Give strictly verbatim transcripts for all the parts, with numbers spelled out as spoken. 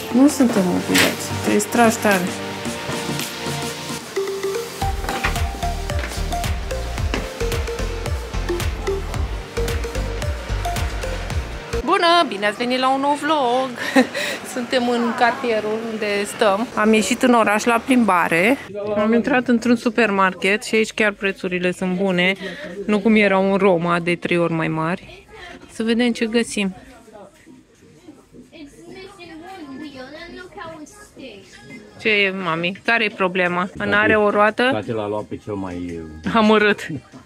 Nu suntem obligați. Trebuie să tragi tare. Bună! Bine ați venit la un nou vlog! Suntem în cartierul unde stăm. Am ieșit în oraș la plimbare. Am intrat într-un supermarket și aici chiar prețurile sunt bune. Nu cum erau în Roma, de trei ori mai mari. Să vedem ce găsim. Ce e, mami? Care e problema? În are o roată? Poate l-a luat pe cel mai amărât.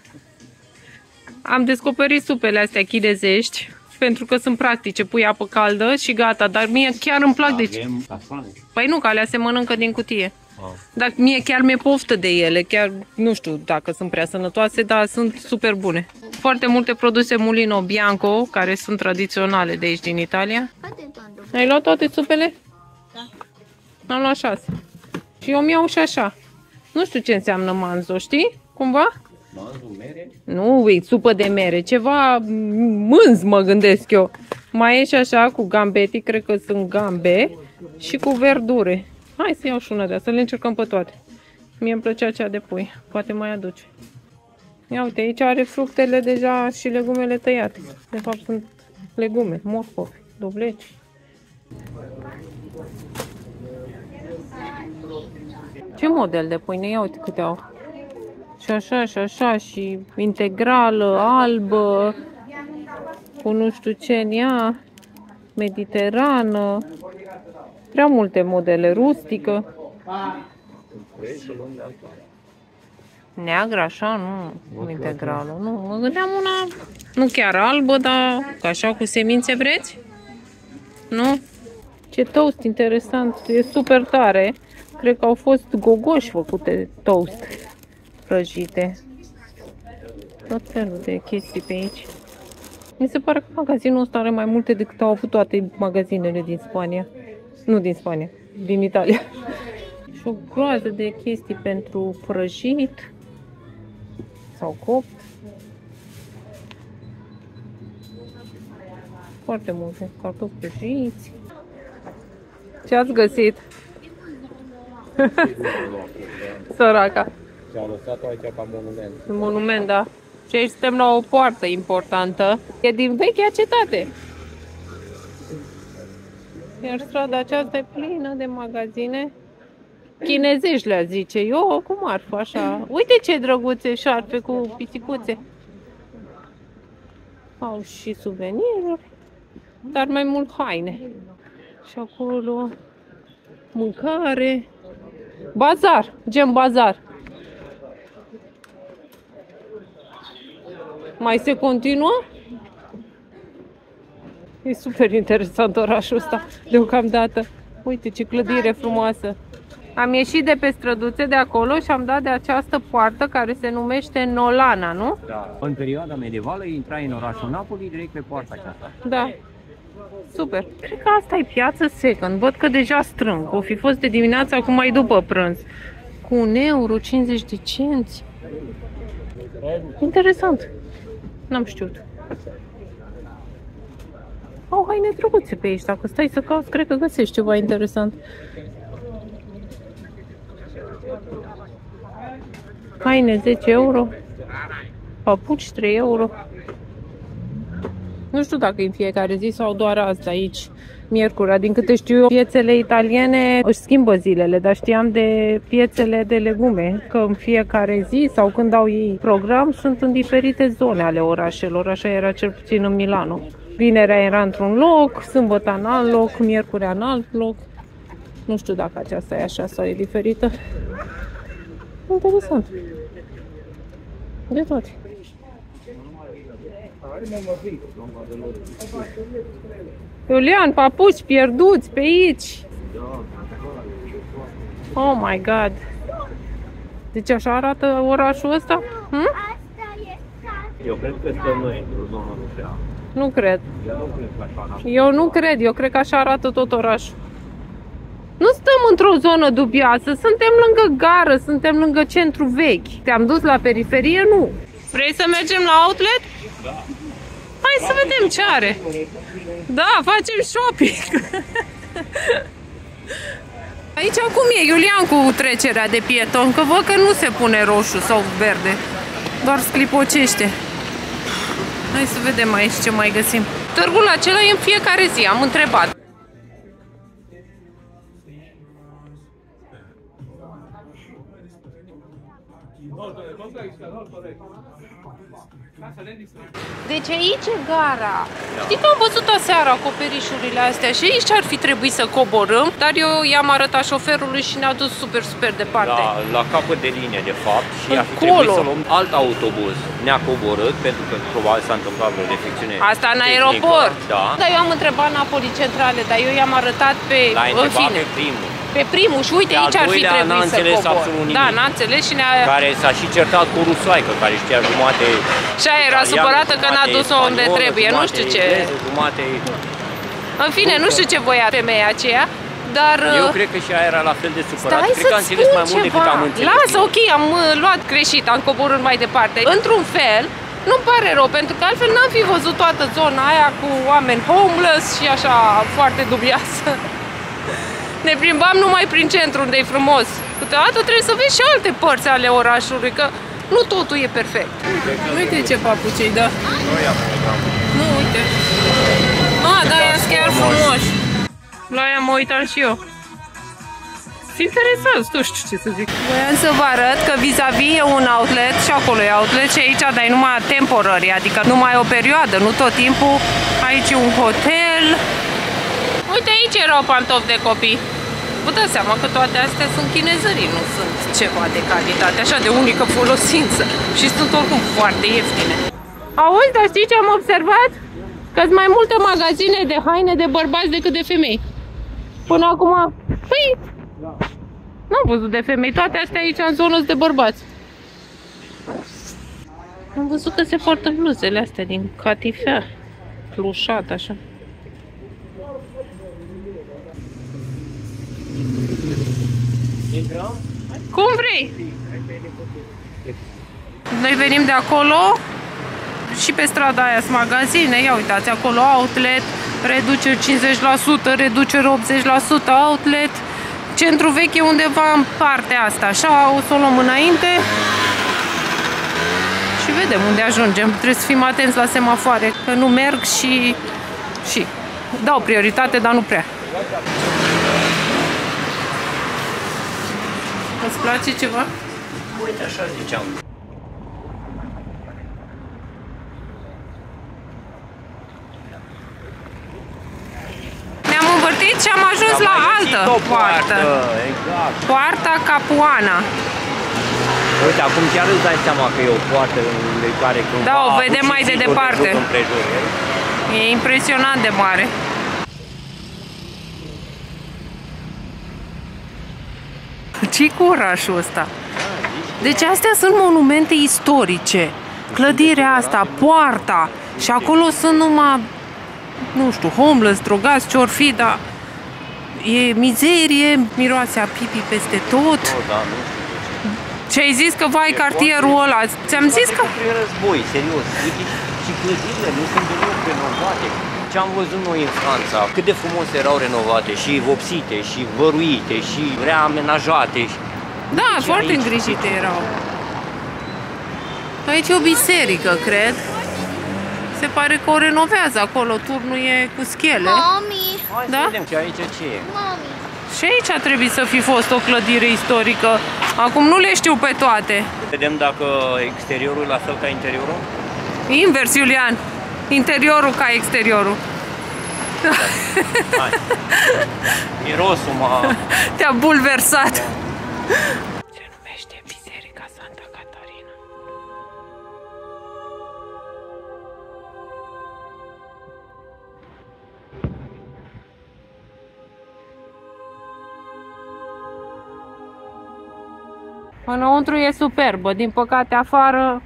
Am descoperit supele astea chinezești. Pentru că sunt practice, pui apă caldă și gata, dar mie chiar îmi plac. Deci... Păi nu, că alea se mănâncă din cutie. Oh. Dar mie chiar mi-e poftă de ele, chiar nu știu dacă sunt prea sănătoase, dar sunt super bune. Foarte multe produse Mulino Bianco, care sunt tradiționale de aici din Italia. Ai luat toate supele? Da. Am luat șase. Și eu mi-au și așa. Nu știu ce înseamnă manzo, știi? Cumva? Manzo, mere? Nu, uite, supă de mere, ceva mânz mă gândesc eu. Mai e și așa cu gambeti, cred că sunt gambe și cu verdure. Hai să iau și una de asta, să le încercăm pe toate. Mie îmi plăcea cea de pui, poate mai aduce. Ia uite, aici are fructele deja și legumele tăiate. De fapt sunt legume, morcovi, dovleci. Ce model de pâine? Ia uite câte au. Și așa, și așa, și integrală, albă, cu nu știu ce în ea, mediterană, prea multe modele, rustică. Neagră, așa, nu, integrală, nu, mă gândeam una, nu chiar albă, dar așa cu semințe vreți? Nu? Ce toast interesant, e super tare, cred că au fost gogoși făcute toast. Prăjite. Tot felul de chestii pe aici. Mi se pare că magazinul ăsta are mai multe decât au avut toate magazinele din Spania. Nu din Spania, din Italia. Și o groază de chestii pentru prăjit sau copt. Foarte multe. Cartofi prăjiți. Ce ați găsit? Săraca. Și-a lăsat-o aici ca monument. Monument, da. Și aici suntem la o poartă importantă. E din vechea cetate. Iar strada aceasta e plină de magazine chinezești, le zice. Eu cu marfă, așa. Uite ce drăguțe șarpe cu pisicuțe. Au și suveniruri, dar mai mult haine. Și acolo mâncare. Bazar, gen bazar. Mai se continuă? E super interesant orașul ăsta, deocamdată. Uite ce clădire frumoasă. Am ieșit de pe străduțe de acolo și am dat de această poartă care se numește Nolana, nu? Da. În perioada medievală intrai în orașul Napoli direct pe poarta aceasta. Da. Super. Cred că asta e piață second. Văd că deja strâng. O fi fost de dimineață, acum mai după prânz. Cu un euro, cincizeci de cenți. Interesant. N-am știut. Au haine drăguțe pe aici. Dacă stai să cauți, cred că găsești ceva interesant. Haine zece euro. Papuci trei euro. Nu știu dacă în fiecare zi sau doar azi aici, miercurea. Din câte știu eu, piețele italiene își schimbă zilele, dar știam de piețele de legume, că în fiecare zi sau când au ei program, sunt în diferite zone ale orașelor. Așa era cel puțin în Milano. Vinerea era într-un loc, sâmbătă în alt loc, miercurea în alt loc. Nu știu dacă aceasta e așa sau e diferită. Interesant. De toate. Iulian, papuci pierduți pe aici. Oh my god. Deci așa arată orașul ăsta? Hm? Eu cred că stăm noi într-o zonă nu prea. Nu cred. Eu nu cred că așa arată. Eu nu cred, eu cred că așa arată tot orașul. Nu stăm într-o zonă dubioasă, suntem lângă gară, suntem lângă centru vechi. Te-am dus la periferie? Nu. Vrei să mergem la outlet? Da. Hai să vedem ce are. Da, facem shopping. Aici cum e, Iulian, cu trecerea de pieton? Că văd că nu se pune roșu sau verde, doar sclipocește. Hai să vedem aici ce mai găsim. Târgul acela e în fiecare zi, am întrebat. Deci aici e gara. Da. Știi că am văzut aseară acoperișurile astea și aici ar fi trebuit să coborâm, dar eu i-am arătat șoferului și ne-a dus super, super departe. La, la capăt de linie, de fapt, și ar fi trebuit să luăm alt autobuz. Ne-a coborât, pentru că probabil s-a întâmplat vreo defecțiune. Asta în aeroport. Da. Dar eu am întrebat Napoli Centrale, dar eu i-am arătat pe... L-ai întrebat pe primul. Pe primul și uite, aici ar fi trebuit să cobor. Da, n-a înțeles și ne-a... Care s-a și certat cu rusoaică, care știa jumate... Și aia era supărată că n-a dus-o unde trebuie, nu știu ce... Jumate... În fine, nu știu ce voia femeia aceea, dar... Eu cred că și aia era la fel de supărată. Stai cred că am înțeles mai mult decât am înțeles. Lasă, ok, am luat greșit, am coborât mai departe. Într-un fel, nu-mi pare rău, pentru că altfel n-am fi văzut toată zona aia cu oameni homeless și așa foarte dubioasă. Ne plimbam numai prin centru, unde e frumos. Câteodată trebuie să vezi și alte părți ale orașului, că nu totul e perfect. Uite ce papucei, da. Nu, uite. Ah, da, e chiar frumos. La aia mă uitam și eu. Sunt interesant, nu știu ce să zic. Voiam să vă arăt că vis-a-vis e un outlet și acolo e outlet și aici, dar e numai temporary, adică numai o perioadă, nu tot timpul. Aici e un hotel. Uite, aici erau pantofi de copii. Vă dați seama că toate astea sunt chinezării, nu sunt ceva de calitate, așa de unică folosință. Și sunt oricum foarte ieftine. Auzi, dar știi ce am observat? Că sunt mai multe magazine de haine de bărbați decât de femei. Până acum, păi, n-am văzut de femei, toate astea aici în zonă sunt de bărbați. Am văzut că se poartă bluzele astea din catifea, plușat așa. Cum vrei? Noi venim de acolo și pe strada aia sunt magazine. Ia uitați, acolo outlet, reducere cincizeci la sută, reducere optzeci la sută, outlet. Centru vechi e undeva în partea asta, așa, o să o luăm înainte și vedem unde ajungem. Trebuie să fim atenți la semafoare, că nu merg și, și dau prioritate, dar nu prea. Îți place ceva? Uite, așa ziceam. Ne-am învârtit și am ajuns la altă poartă. Exact. Poarta Capuana. Uite, acum chiar îți dai seama că e o poartă în care cumva... Da, o vedem mai de departe. E impresionant de mare. Ce-i cu orașul ăsta? Deci astea sunt monumente istorice. Clădirea asta, poarta. Și acolo sunt numai, nu știu, homeless, drogați, ce-or fi, dar e mizerie, miroase a pipi peste tot. Și ai zis că vai cartierul ăla, ți-am zis că... Prin război, serios. Uite, și clădirile nu sunt deloc renovate. Ce am văzut noi în Franța, cât de frumos erau renovate și vopsite și văruite și reamenajate. Da, foarte îngrijite erau. Aici e o biserică, cred. Se pare că o renovează acolo, turnul e cu schele. Mami! Hai da? să vedem ce aici ce e. Mami! Și aici a trebuit să fi fost o clădire istorică. Acum nu le știu pe toate. Vedem dacă exteriorul e la fel ca interiorul? Invers, Iulian. Interiorul ca exteriorul. Hai. Mirosul m-a... Te-a bulversat. Se numește Biserica Santa Catarina. Înăuntru e superbă, din păcate afară...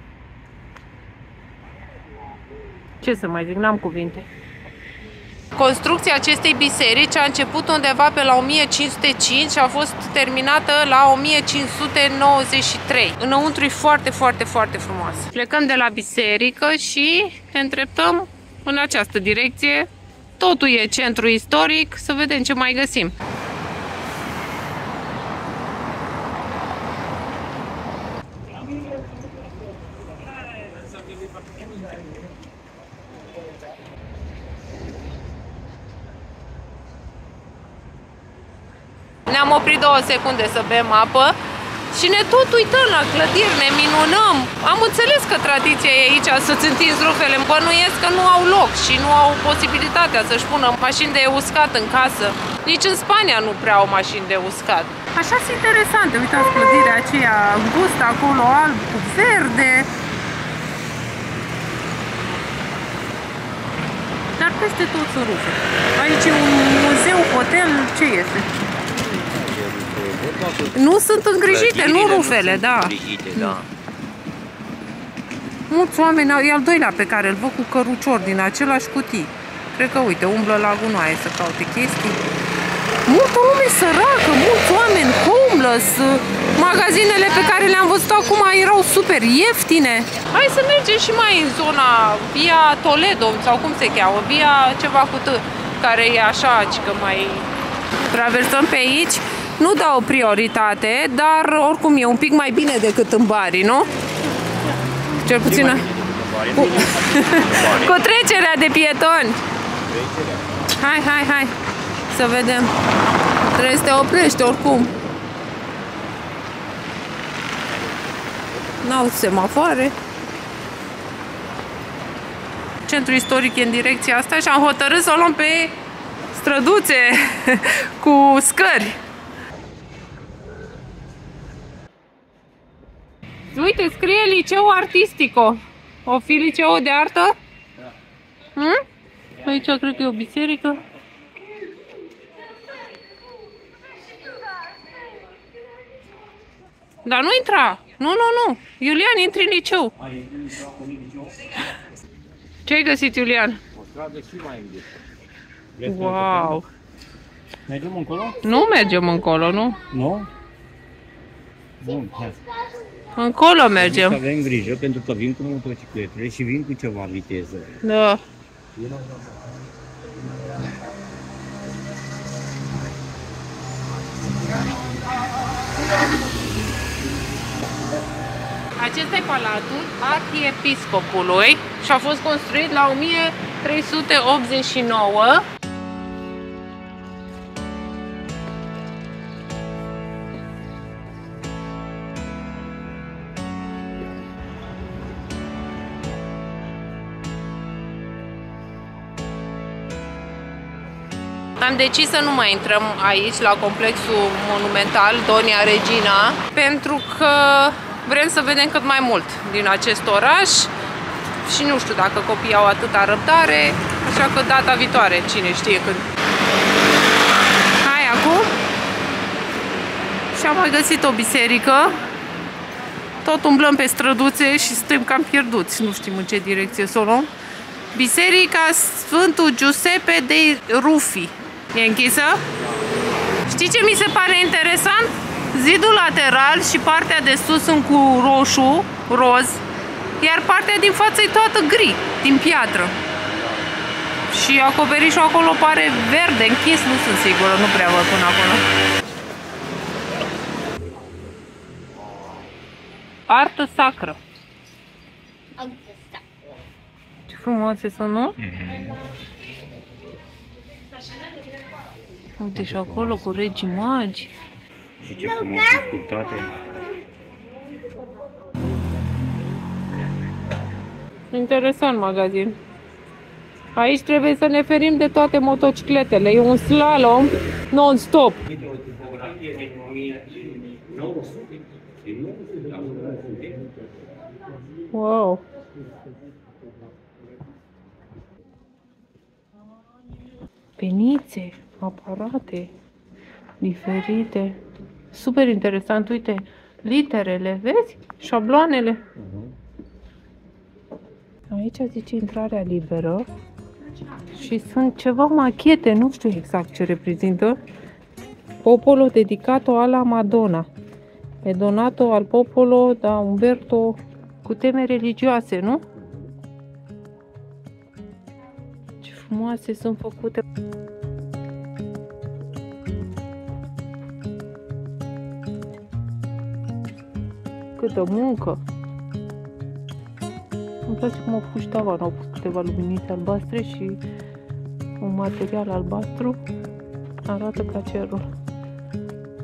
Ce să mai zic, n-am cuvinte. Construcția acestei biserici a început undeva pe la o mie cinci sute cinci și a fost terminată la o mie cinci sute nouăzeci și trei. Înăuntru e foarte, foarte, foarte frumos. Plecăm de la biserică și ne îndreptăm în această direcție. Totul e centru istoric, să vedem ce mai găsim. ne-am oprit două secunde să bem apă și ne tot uităm la clădiri, ne minunăm. Am înțeles că tradiția e aici să-ți întinzi rufele. Bănuiesc că nu au loc și nu au posibilitatea să-și pună mașini de uscat în casă. Nici în Spania nu prea au mașini de uscat. Așa sunt interesante. Uitați clădirea aceea îngustă acolo, alb cu verde. Dar peste tot sunt rufe. Aici e un muzeu, hotel, ce este? Nu sunt îngrijite, nu rufele, da. Îngrijite, da. Mulți oameni, e al doilea pe care îl văd cu cărucior din același cutii. Cred că, uite, umblă la gunoaie să caute chestii. Multă lume săracă, mulți oameni homeless. Magazinele pe care le-am văzut acum erau super ieftine. Hai să mergem și mai în zona Via Toledo, sau cum se cheamă, Via ceva cu T, care e așa, că mai traversăm pe aici. Nu dau prioritate, dar oricum e un pic mai bine decât în Bari, nu? Cel puțin cu, cu trecerea de pietoni. Hai, hai, hai. Să vedem. Trebuie să te oprești oricum. N-au semafoare. Centrul istoric e în direcția asta și am hotărât să o luăm pe străduțe cu scări. Uite, scrie liceu artistico. O fi liceu de artă? Da. Hmm? Aici cred că e o biserică. Dar nu intra. Nu, nu, nu. Iulian, intri în liceu. Ce ai găsit, Iulian? O stradă și mai înghețată. Wow. Mergem încolo? Nu mergem încolo, nu? Nu? Bun, hai. Încolo mergem. Să avem grijă pentru că vin cu motocicletele și vin cu ceva viteză. Da. Acesta e palatul arhiepiscopului și a fost construit la o mie trei sute optzeci și nouă. Am decis să nu mai intrăm aici, la complexul monumental Donia Regina, pentru că vrem să vedem cât mai mult din acest oraș și nu știu dacă copiii au atâta răbdare, așa că data viitoare, cine știe când. Hai acum! Și am mai găsit o biserică. Tot umblăm pe străduțe și suntem cam pierduți, nu știm în ce direcție să o luăm. Biserica Sfântul Giuseppe dei Rufi. E închisă? Știi ce mi se pare interesant? Zidul lateral și partea de sus sunt cu roșu, roz, iar partea din față e toată gri, din piatră. Și acoperișul acolo pare verde, închis, nu sunt sigură, nu prea văd până acolo. Artă sacră. Ce frumoase sunt, nu? Uite și acolo cu regii magi. Și ce frumos sculptate. Interesant magazin. Aici trebuie să ne ferim de toate motocicletele. E un slalom non-stop. Wow. Penițe, aparate diferite. Super interesant, uite, literele, vezi? Șabloanele. Aici zice intrarea liberă și sunt ceva machete, nu știu exact ce reprezintă. Popolo dedicato alla Madonna. E donato al popolo da Umberto, cu teme religioase, nu? Ce frumoase sunt făcute. Câtă muncă! Îmi place cum au pus tavan, au pus câteva luminițe albastre și un material albastru. Arată ca cerul.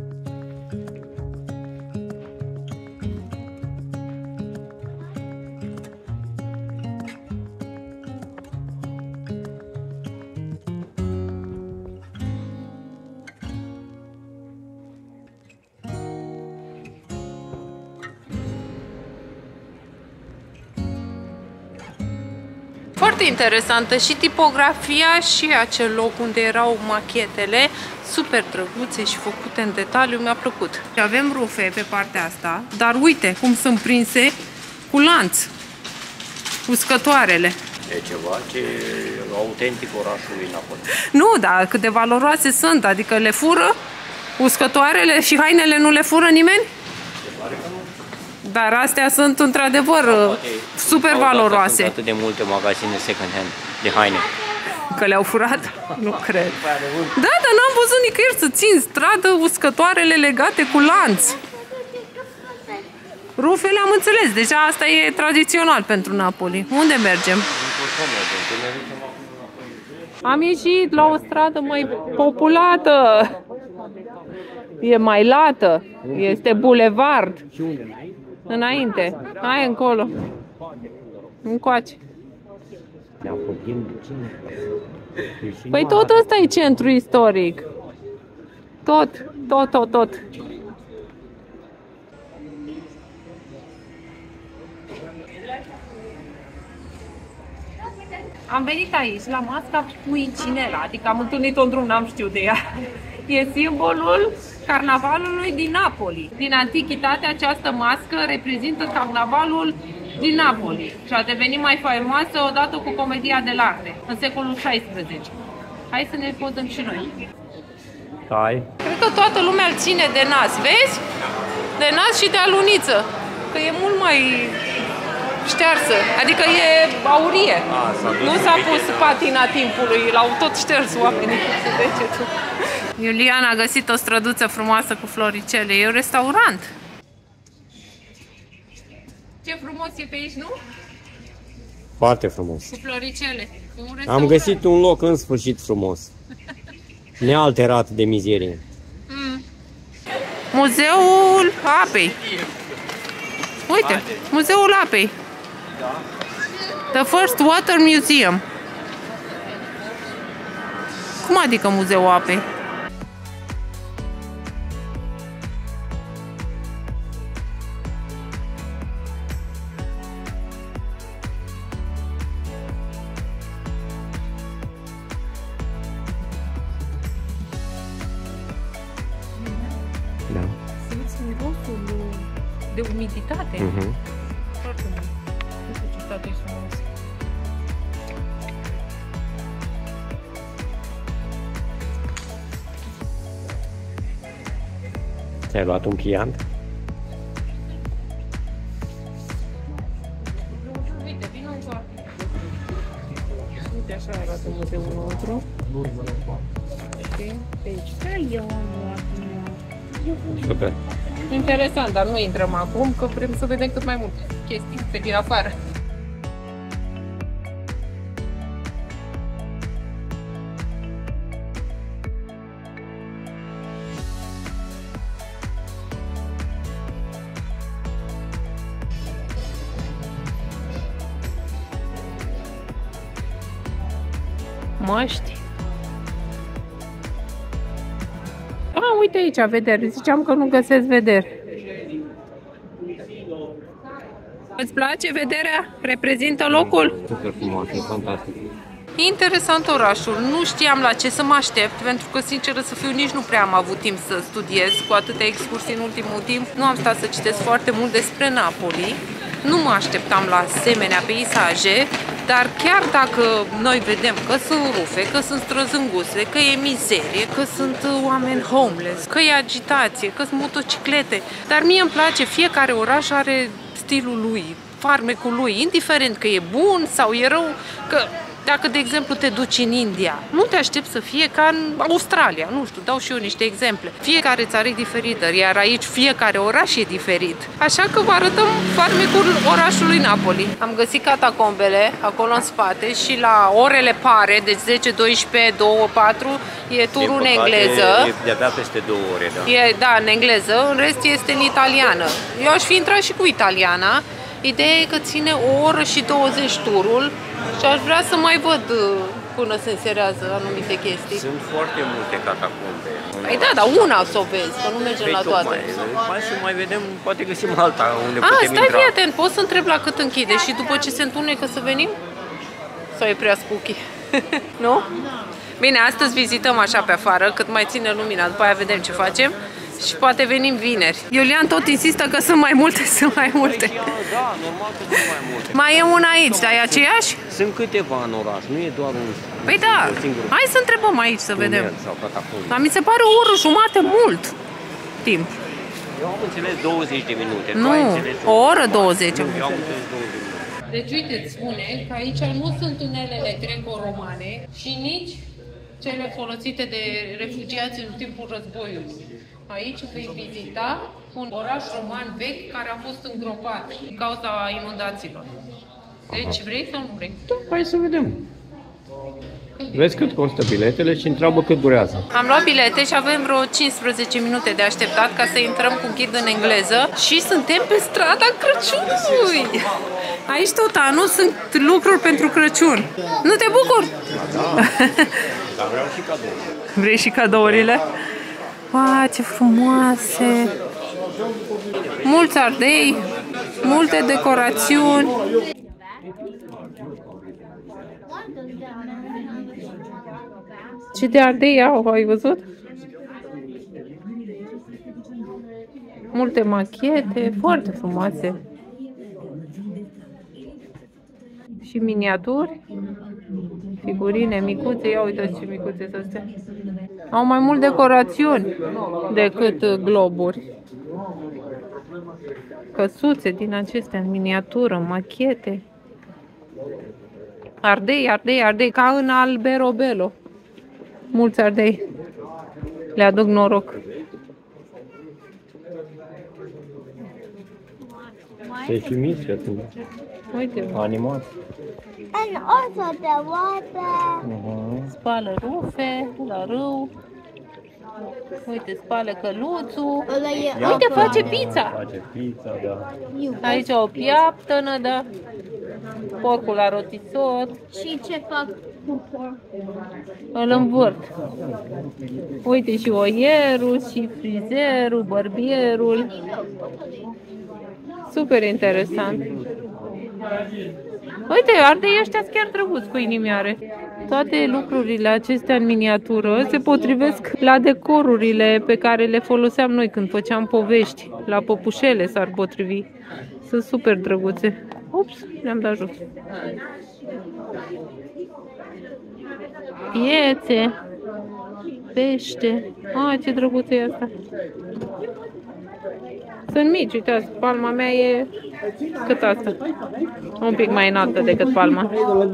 Foarte interesantă și tipografia și acel loc unde erau machetele, super drăguțe și făcute în detaliu, mi-a plăcut. Avem rufe pe partea asta, dar uite cum sunt prinse cu lanț, uscătoarele. E ceva ce e autentic orașului Napoli. Nu, dar cât de valoroase sunt, adică le fură uscătoarele și hainele nu le fură nimeni? Dar astea sunt într-adevăr super valoroase. Sunt atât de multe magazine second hand de haine. Că le-au furat? Nu cred. Da, dar n-am văzut nicăieri să țin stradă uscătoarele legate cu lanț. Rufele am înțeles, deja asta e tradițional pentru Napoli. Unde mergem? Am ieșit la o stradă mai populată. E mai lată. Este bulevard. Înainte. Hai încolo. Încoace. Păi tot ăsta e centru istoric. Tot, tot, tot, tot. Am venit aici la masca Puicinella, adică am întâlnit-o în drum, n-am știut de ea. E simbolul carnavalului din Napoli. Din antichitate, această mască reprezintă carnavalul din Napoli și a devenit mai faimoasă odată cu comedia dell'arte, în secolul șaisprezece. Hai să ne pozăm și noi. Hai. Cred că toată lumea îl ține de nas, vezi? De nas și de aluniță, că e mult mai ștearsă, adică e aurie. A, nu s-a pus patina timpului, l-au tot șters oamenii cu degetul. Iuliana a găsit o străduță frumoasă cu floricele, e un restaurant. Ce frumos e pe aici, nu? Foarte frumos. Cu floricele. Am găsit un loc în sfârșit frumos. Nealterat de mizerie. Mm. Muzeul apei. Uite, Muzeul apei. The First Water Museum. Cum adică Muzeul apei? Da. Simți mirosul de umiditate. Uh-huh. Foarte mult. Nu știu ce stat e frumos. Ți-ai luat un pliant? Uite, vină încoa. Uite, așa arată muzeul nostru. Și pe aici. Super. Interesant, dar nu intrăm acum, că vrem să vedem cât mai multe chestii pe din afară. Măști. Ah, uite aici, vederi. Ziceam că nu găsesc vederi. Îți place vederea? Reprezintă locul? Super frumos, e fantastic. Interesant orașul. Nu știam la ce să mă aștept, pentru că, sinceră să fiu, nici nu prea am avut timp să studiez cu atâtea excursii în ultimul timp. Nu am stat să citesc foarte mult despre Napoli. Nu mă așteptam la asemenea peisaje, dar chiar dacă noi vedem că sunt rufe, că sunt străzi înguste, că e mizerie, că sunt oameni homeless, că e agitație, că sunt motociclete, dar mie îmi place, fiecare oraș are stilul lui, farmecul lui, indiferent că e bun sau e rău, că dacă, de exemplu, te duci în India, nu te aștepți să fie ca în Australia, nu știu, dau și eu niște exemple. Fiecare țară e diferită, iar aici fiecare oraș e diferit. Așa că vă arătăm farmecul orașului Napoli. Am găsit catacombele acolo în spate și la orele pare, deci zece, doisprezece, doi, patru, e turul în engleză. E de-abia peste două ore, da. E, da, în engleză, în rest este în italiană. Eu aș fi intrat și cu italiana. Ideea e că ține o oră și douăzeci turul și aș vrea să mai văd până se înserează anumite chestii. Sunt foarte multe catacombe. Păi da, dar una să o vezi, că nu mergem la toate. Hai să mai vedem, poate găsim alta unde A, putem stai, intra. fii atent, poți să întreb la cât închide și după ce se întunecă să venim? sau e prea spooky? Nu? Bine, astăzi vizităm așa pe afară, cât mai ține lumina, după aia vedem ce facem. Și poate venim vineri. Iulian tot insistă că sunt mai multe, sunt mai multe. Da, normal că sunt mai multe. Mai e una aici, dar e aceeași? Sunt câteva în oraș, nu e doar un... Păi da, hai să întrebăm aici să vedem. Dar mi se pare o oră jumate mult timp. Eu am înțeles douăzeci de minute. Nu, o oră douăzeci. Eu am înțeles douăzeci de minute. Deci uite, îți spune că aici nu sunt tunelele greco-romane și nici cele folosite de refugiați în timpul războiului. Aici vei vizita un oraș roman vechi care a fost îngropat din cauza inundațiilor. Deci vrei sau nu vrei? Da, hai să vedem. Vezi cât costă biletele și întreabă cât durează. Am luat bilete și avem vreo cincisprezece minute de așteptat ca să intrăm cu ghid în engleză și suntem pe strada Crăciunului. Aici tot anul sunt lucruri pentru Crăciun. Nu te bucur? Da, dar vreau și cadouri. Vrei și cadourile? Wow, ce frumoase! Mulți ardei, multe decorațiuni. Ce de ardei au, ai văzut? Multe machete, foarte frumoase. Și miniaturi, figurine micuțe, ia uitați ce micuțe sunt astea. Au mai mult decorațiuni decât globuri. Căsuțe din acestea în miniatură, machete. Ardei, ardei, ardei, ca în Alberobello. Mulți ardei. Le aduc noroc. Se și mici atunci. Uite. Animat. And also the water. Uh-huh. Spală rufe la râu. Uite, spală căluțul. Uite, face pizza. Face pizza, da. Aici o piaptănă, da. Porcul la rotisor. Și ce fac cu porc? Îl învârt. Uite și oierul, și frizerul, bărbierul. Super interesant. Uite, ardei ăștia chiar drăguți cu inimioare. Toate lucrurile acestea în miniatură se potrivesc la decorurile pe care le foloseam noi când făceam povești. La păpușele s-ar potrivi. Sunt super drăguțe. Ups, le-am dat jos. Piețe, pește. Ah, ce drăguță e asta. Sunt mici, uitați, palma mea e cât asta. Un pic mai înaltă decât palma.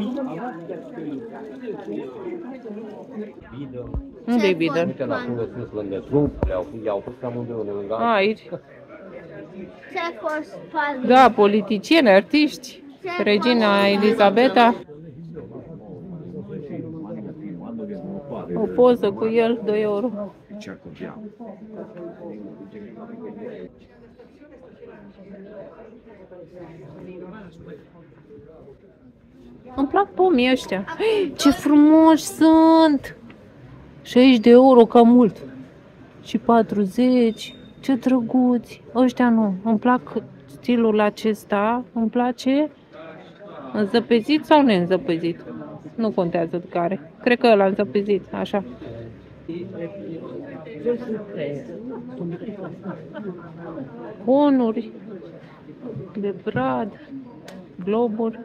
Unde e bidon? Uite, la cum sunt lângă trup, le-au pus cam unde lângă. Aici. Ce a fost palma? Da, politicieni, artiști. Regina Elisabeta. O poză cu el, doi euro. Îmi plac pomii ăștia. Ce frumoși sunt! șaizeci de euro, cam mult. Și patruzeci. Ce drăguți. Ăștia nu. Îmi plac stilul acesta. Îmi place înzăpezit sau neînzăpezit. Nu contează de care. Cred că ăla înzăpezit. Așa. Conuri de brad, globuri.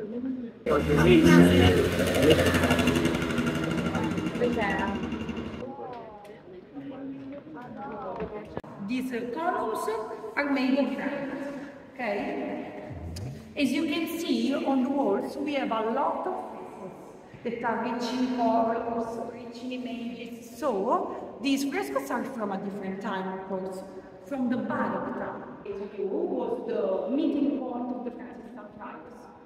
These uh, columns are made of that. Okay? As you can see on the walls, we have a lot of that are rich in colors, rich in images. So, these frescoes are from a different time, of course, from the Baroque time. It was the meeting point of the Franciscan tribes.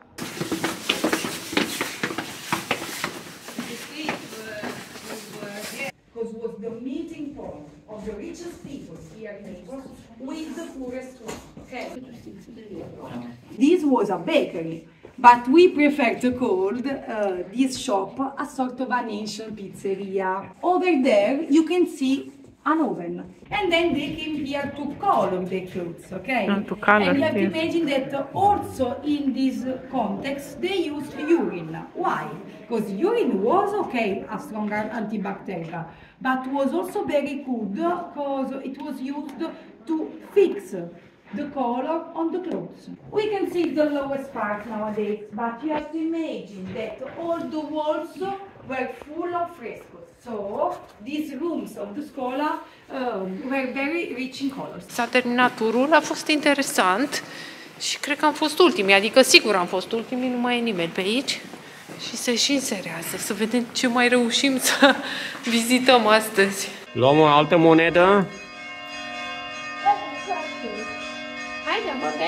Because it was the meeting point of the richest people here in Naples with the poorest ones. Okay. This was a bakery, but we prefer to call uh, this shop a sort of an ancient pizzeria. Over there, you can see an oven. And then they came here to color the clothes, okay? And to color, and you have to yes. imagine that also in this context they used urine. Why? Because urine was okay, a strong antibacterial, but was also very good because it was used to fix the color on the clothes. We can see the lowest part nowadays, but you have to imagine that all the walls were full of frescoes. So these rooms of the scuola um, were very rich in colors. S-a terminat turul, a fost interesant și cred că am fost ultimii, adică sigur am fost ultimii, nu mai e nimeni pe aici și se și înserează, să vedem ce mai reușim să vizităm astăzi. Luăm o altă monedă. Haide, poate?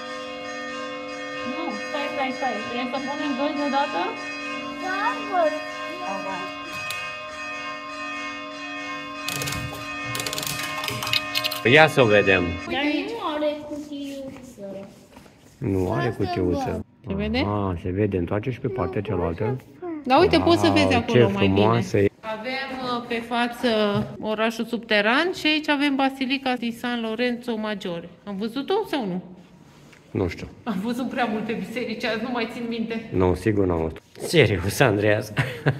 Nu, stai, stai, stai. Vrei să punem doi deodată? Ia să o vedem. Dar nu are cutiuță. Nu are cutiuță. Se vede? Ah, se vede. Întoarce și pe partea cealaltă. Da, uite, poți să vezi acolo ce mai bine. frumoasă e. Avem pe față orașul subteran și aici avem Basilica di San Lorenzo Maggiore. Am văzut-o sau nu? Nu știu. Am văzut prea multe biserici azi, nu mai țin minte. Nu, sigur n-am văzut. Serios, Andreas.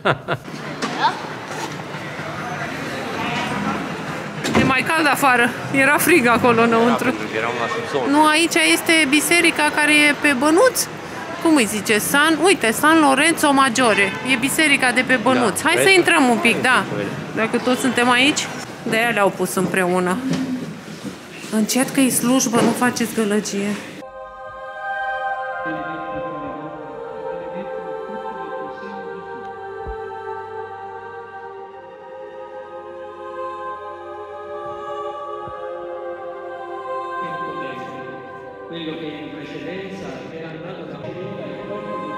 E mai cald afară. Era frig acolo înăuntru. Da, eram la subsol. Nu, aici este biserica care e pe Bănuț. Cum îi zice? San, uite, San Lorenzo Maggiore. E biserica de pe Bănuț. Hai să intrăm un pic, da. Dacă toți suntem aici, de-aia le-au pus împreună. Încet că e slujbă, nu faceți gălăgie. Quello che in precedenza era andato da Filippo al corpo di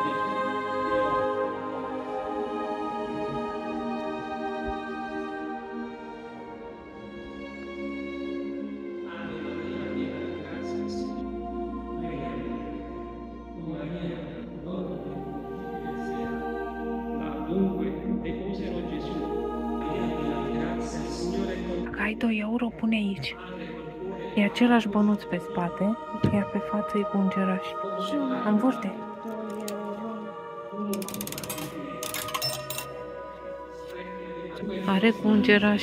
Dacă ai doi euro, pune aici. E același bănuț pe spate, iar pe față e cu îngeraș. Am vârte. Are cu îngeraș.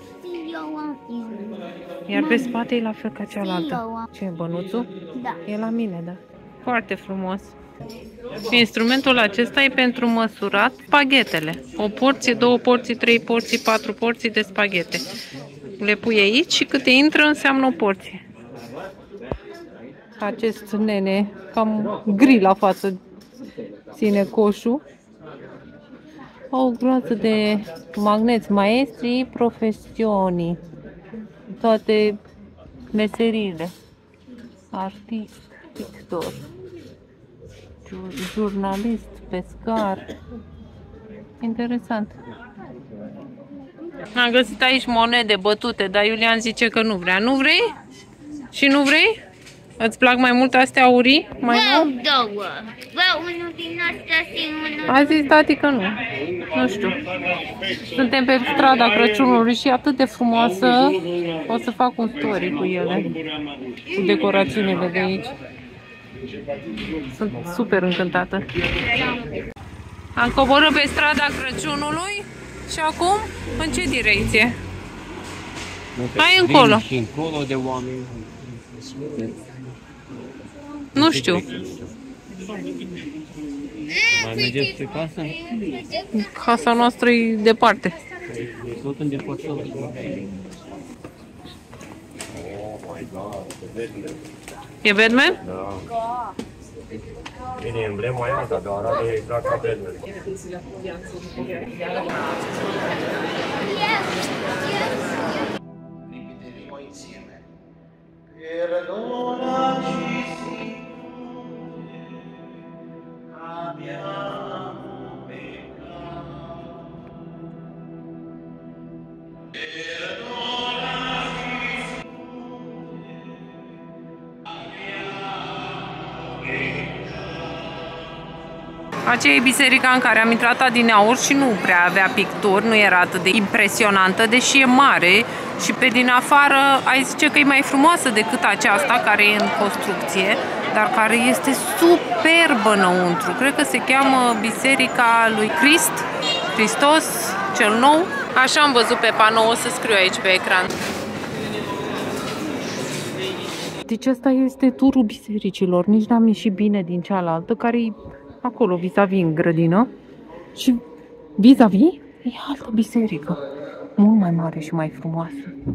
Iar pe spate e la fel ca cealaltă. Ce e bănuțul? Da. E la mine, da. Foarte frumos. Și instrumentul acesta e pentru măsurat spaghetele. O porție, două porții, trei porții, patru porții de spaghete. Le pui aici și câte intră înseamnă o porție. Acest nene cam gri la față ține coșul. O groază de magneți, maestri, profesioni, toate meseriile. Artist, pictor, jurnalist, pescar. Interesant. Am găsit aici monede bătute, dar Iulian zice că nu vrea. Nu vrei? Și nu vrei? Îți plac mai mult astea aurii? Mai Vreau nou? două. Vreau unul din astea și unul. A zis tati că nu. Nu știu. Suntem pe strada Crăciunului și e atât de frumoasă. O să fac un story cu ele. Cu decorațiunile de aici. Sunt super încântată. Am coborât pe strada Crăciunului și acum în ce direcție? Hai încolo. Și încolo de oameni. Nu știu. Mai mergeți pe casă? Casa noastră e departe. E tot îndepărtat. E Batman? Da. Bine, emblema aia, dar arată exact ca Batman. Ripeteremo insieme. Perdonaci, Signore, abbiamo peccato. Perdonaci, Signore, abbiamo peccato. Aceea e biserica în care am intrat adineauri și nu prea avea picturi, nu era atât de impresionantă, deși e mare Și pe din afară ai zice că e mai frumoasă decât aceasta care e în construcție, dar care este superbă înăuntru. Cred că se cheamă Biserica lui Crist, Hristos cel Nou. Așa am văzut pe panou, o să scriu aici pe ecran. Deci asta este turul bisericilor, nici n-am ieșit bine din cealaltă, care e acolo vis-a-vis în grădină. Și vis-a-vis e altă biserică, mult mai mare și mai frumoasă.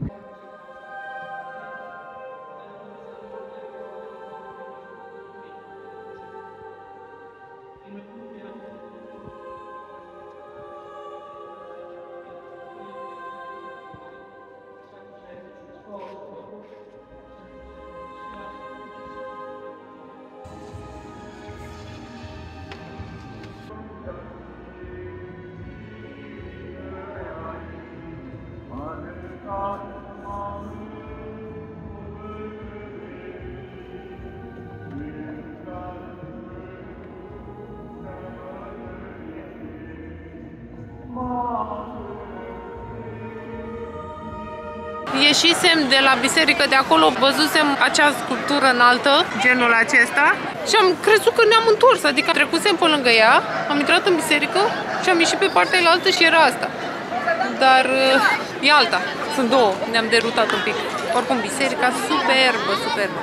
Ieșisem de la biserică de acolo, văzusem acea sculptură înaltă, genul acesta, și am crezut că ne-am întors, adică trecusem pe lângă ea, am intrat în biserică și am ieșit pe partea altă și era asta. Dar e alta, sunt două, ne-am derutat un pic. Oricum, biserica superbă, superbă.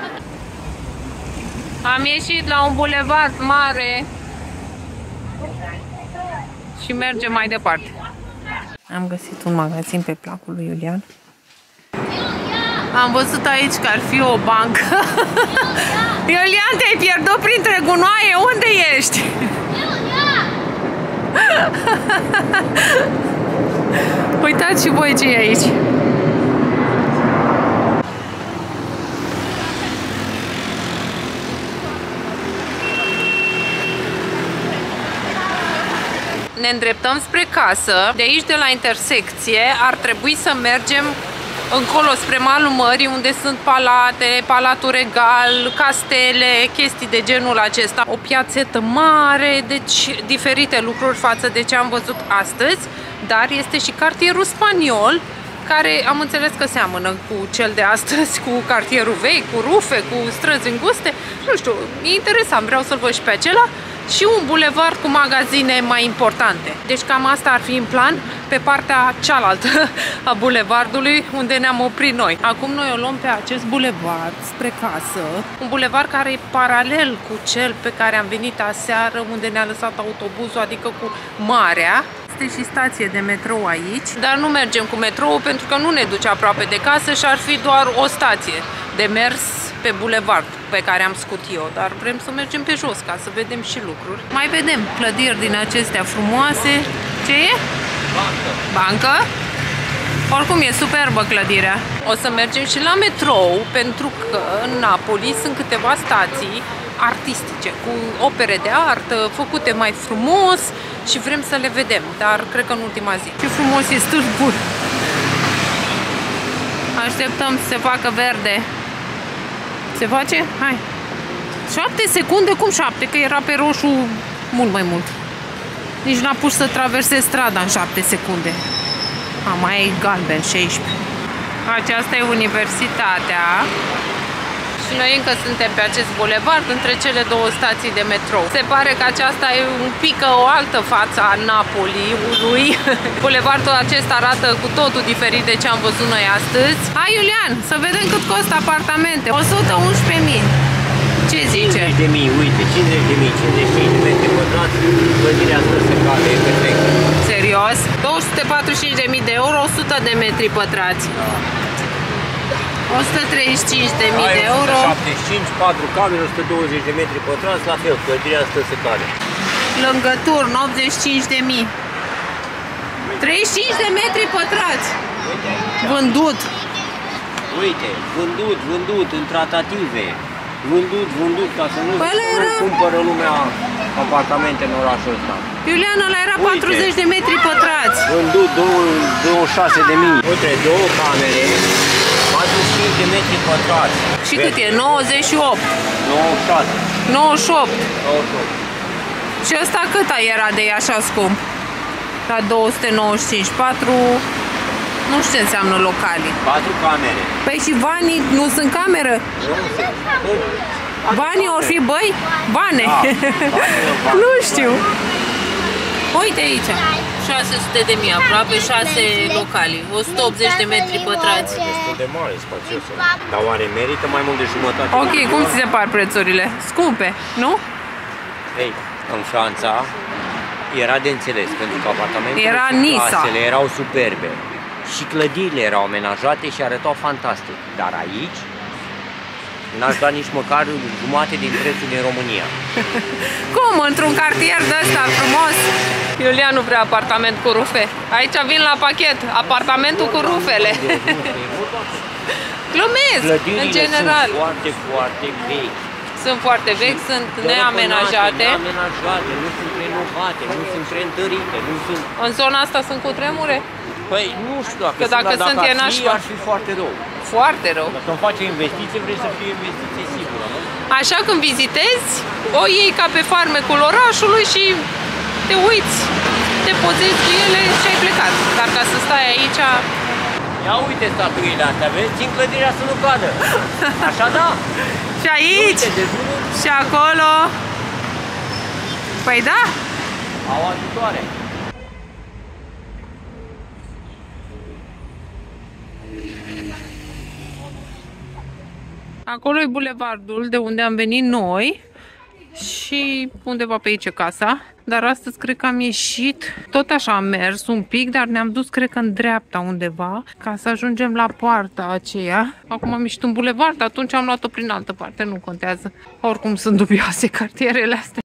Am ieșit la un bulevard mare și mergem mai departe. Am găsit un magazin pe placul lui Iulian. Am văzut aici că ar fi o bancă. Iulian, te-ai pierdut printre gunoaie? Unde ești? Uitați și voi ce e aici. Ne îndreptăm spre casă. De aici, de la intersecție, ar trebui să mergem încolo spre malul mării, unde sunt palate, Palatul Regal, castele, chestii de genul acesta. O piațetă mare, deci diferite lucruri față de ce am văzut astăzi, dar este și cartierul spaniol, care am înțeles că seamănă cu cel de astăzi, cu cartierul vechi, cu rufe, cu străzi înguste. Nu știu, e interesant, vreau să-l văd și pe acela. Și un bulevard cu magazine mai importante. Deci cam asta ar fi în plan pe partea cealaltă a bulevardului unde ne-am oprit noi. Acum noi o luăm pe acest bulevard spre casă. Un bulevard care e paralel cu cel pe care am venit aseară, unde ne-a lăsat autobuzul, adică cu marea. Este și stație de metrou aici, dar nu mergem cu metrou pentru că nu ne duce aproape de casă și ar fi doar o stație de mers pe bulevard pe care am scut eu, dar vrem să mergem pe jos ca să vedem și lucruri. Mai vedem clădiri din acestea frumoase. Ce e? Bancă. Bancă? Oricum e superbă clădirea. O să mergem și la metrou pentru că în Napoli sunt câteva stații artistice cu opere de artă făcute mai frumos și vrem să le vedem, dar cred că în ultima zi. Ce frumos e stâlpul! Așteptăm să se facă verde. Se face? Hai! șapte secunde? Cum șapte? Că era pe roșu mult mai mult. Nici n-a pus să traversez strada în șapte secunde. A, mai e galben, șaisprezece. Aceasta e universitatea. Și noi încă suntem pe acest bulevard între cele două stații de metrou. Se pare că aceasta e un pic o altă față a Napoliului. Bulevardul acesta arată cu totul diferit de ce am văzut noi astăzi. Hai, Iulian, să vedem cât costă apartamente. o sută unsprezece mii. Ce zice? cincizeci de mii, uite, cincizeci de mii, cincizeci și cinci de metri pătrați, clădirea asta se cade, e perfect. Serios? două sute patruzeci și cinci de mii de euro, o sută de metri pătrați. o sută treizeci și cinci de mii de euro. o sută șaptezeci și cinci, patru camere, o sută douăzeci de metri pătrați, la fel, clădirea asta se cade. Lângă turn, optzeci și cinci de mii. treizeci și cinci de metri pătrați. Uite aici. Vândut. Uite, vândut, vândut, în tratative. Vândut, vândut, ca să nu, Păi nu era... cumpără lumea apartamente în orașul ăsta. Iulian, ăla era Uite. patruzeci de metri pătrați. Vândut douăzeci și șase de mii. Uite, două camere, patruzeci și cinci de metri pătrați. Și cât e? nouăzeci și opt. nouăzeci și șase. nouăzeci și opt. nouăzeci și opt. Și ăsta cât era de așa scump? La două sute nouăzeci și cinci. patru, Nu știu ce înseamnă locali. Patru camere. Păi și banii nu sunt cameră? Banii or fi băi? Bane. Da, bani, Nu știu. Uite aici. șase sute de mii, aproape șase locali. o sută optzeci de metri pătrați. Destul de mare, spațios. Dar oare merită mai mult de jumătate? Ok, cum ți se par prețurile? Scumpe, nu? Ei, în Franța era de înțeles, pentru că apartamentele Era și Nisa. casele erau superbe. Și clădirile erau amenajate și arătau fantastic. Dar aici n-aș da nici măcar jumate din prețul din România. Cum? Într-un cartier de ăsta frumos? Iulian nu vrea apartament cu rufe. Aici vin la pachet, apartamentul cu rufele. Glumesc, Clădirile în general. sunt foarte, foarte vechi. Sunt foarte vechi, sunt neamenajate. Neamenajate, nu sunt renovate, nu sunt preîntărite, nu sunt... În zona asta sunt cu tremure? Păi nu știu dacă, Că dacă sunt, dar sunt, dacă e ar fi, nașpa. ar fi foarte rău. Foarte rău. Dacă îmi face investiție, vrei să fie investiție sigură, nu? Așa când vizitezi, o iei ca pe farmecul orașului și te uiți, te pozezi cu ele și ai plecat. Dar ca să stai aici... Ia uite statuile astea, vezi? Țin clădirea să nu cadă. Așa da? Și aici, Uite, de jurul și acolo. Păi da, au ajutoare. acolo e bulevardul de unde am venit noi și undeva pe aici e casa. Dar astăzi cred că am ieșit, tot așa am mers un pic, dar ne-am dus cred că în dreapta undeva ca să ajungem la poarta aceea. Acum am ieșit în bulevard, atunci am luat-o prin altă parte, nu contează. Oricum sunt dubioase cartierele astea.